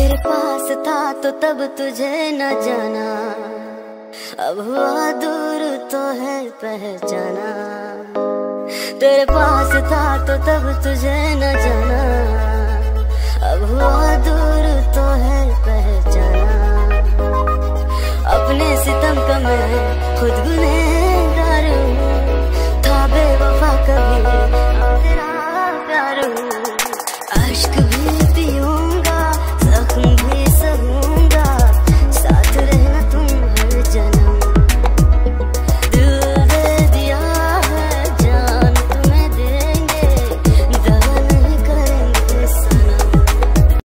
तेरे पास था तो तब तुझे न जाना, अब हुआ दूर तो है पहचाना। तेरे पास था तो तब तुझे न जाना, अब हुआ दूर तो है पहचाना। अपने सितम का मैं खुद गुनहगार